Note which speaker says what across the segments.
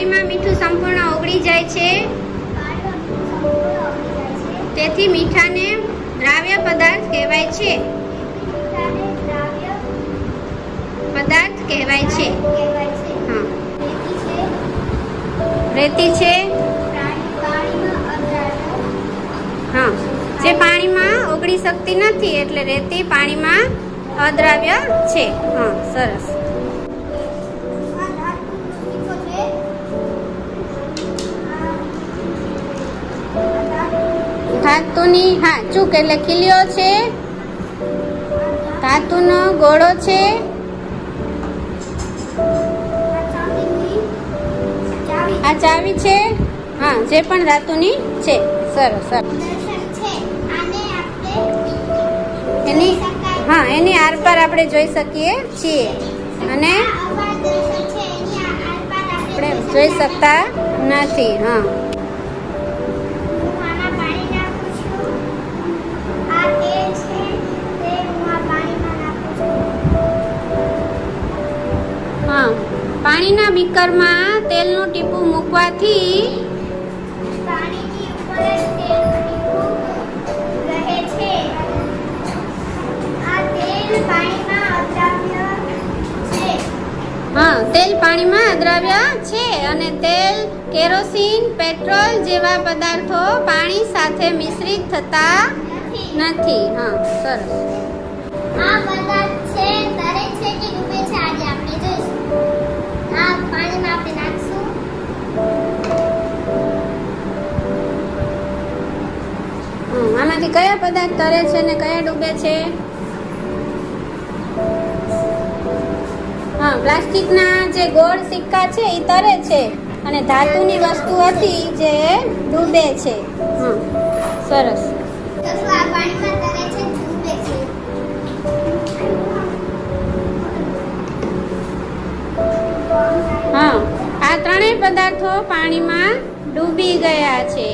Speaker 1: પાણીમાં મીઠું સંપૂર્ણ ઓગળી જાય છે, તેથી મીઠાને દ્રાવ્ય પદાર્થ કહેવાય છે. પદાર્થ કહેવાય છે. હા. રેતી છે. હા, જે પાણીમાં ઓગળી શકતી નથી એટલે રેતી પાણીમાં અદ્રાવ્ય છે. હા, સરસ. ધાતુની ચૂક એટલે ખીલ્યો છે. ધાતુનો ગોળો છે. આ ચાવી છે. હા, જે પણ ધાતુની છે. સરસ. એની આરપાર આપણે જોઈ શકીએ છીએ અને આપણે જોઈ શકતા નથી. હા, પાણીના બીકરમાં તેલનું ટીપું મૂકવાથી તેલ પાણીમાં અદ્રાવ્ય છે અને તેલ, કેરોસીન, પેટ્રોલ જેવા પદાર્થો પાણી સાથે મિશ્રિત થતા નથી. હા, સરસ.
Speaker 2: આ પદાર્થ છે તરે છે કે ડૂબે છે આજે આપણે જોઈશું. આ પાણીમાં આપણે નાખશું.
Speaker 1: આમાંથી કયા પદાર્થ તરે છે ને કયા ડૂબે છે? હા, પ્લાસ્ટિકના જે ગોળ સિક્કા છે એ તરે છે અને ધાતુની વસ્તુ હતી જે ડૂબે છે. હા, સરસ.
Speaker 2: તો આ પાણીમાં તરે છે ડૂબે છે.
Speaker 1: હા, આ ત્રણેય પદાર્થો પાણીમાં ડૂબી ગયા છે.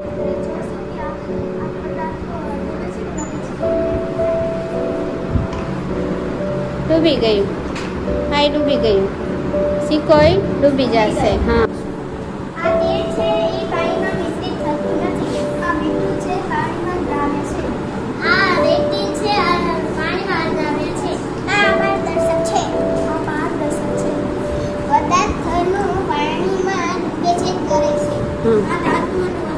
Speaker 1: ડૂબી ગયું. હા, ડૂબી ગયું. સિક્કોય ડૂબી જશે. હા,
Speaker 2: આ તેલ છે એ પાણીમાં મિશ્રિત થતું નથી. આ મીઠું છે પાણીમાં દ્રાવ્ય છે. આ રેતી છે પાણીમાં દ્રાવ્ય છે. આ પારદર્શક છે. આ પારદર્શક છે. પદાર્થનું પાણીમાં ડૂબે છે કરે છે. આ ધાતુનું